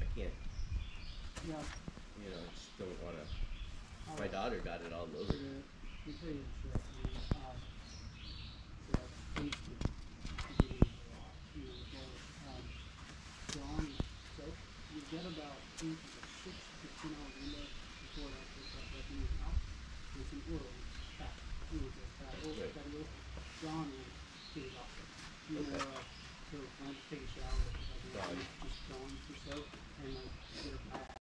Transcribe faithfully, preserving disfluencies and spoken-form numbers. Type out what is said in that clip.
can't, Yeah. you know, I just don't want to. All My right. daughter got it all over. So the, let me tell you the short, man. Um, so I used to do these a lot, you know, with Boulders. Um, John, so you get about eight, six to ten hour window before it actually starts working in your mouth. There's some oil, fat, you know, the fat oil, Right. fatty oil. John will get it off there. You know, Okay. uh, so when I just take a shower, like Gone. just gone or so, and like get her back.